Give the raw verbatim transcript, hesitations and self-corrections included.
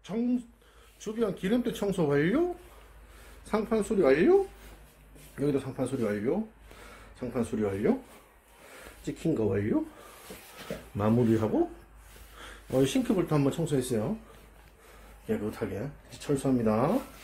정, 주변 기름때 청소 완료. 상판 수리 완료. 여기도 상판 수리 완료. 상판 수리 완료. 찍힌 거 완료. 마무리하고 어, 싱크볼트 한번 청소했어요. 깨끗하게 철수합니다.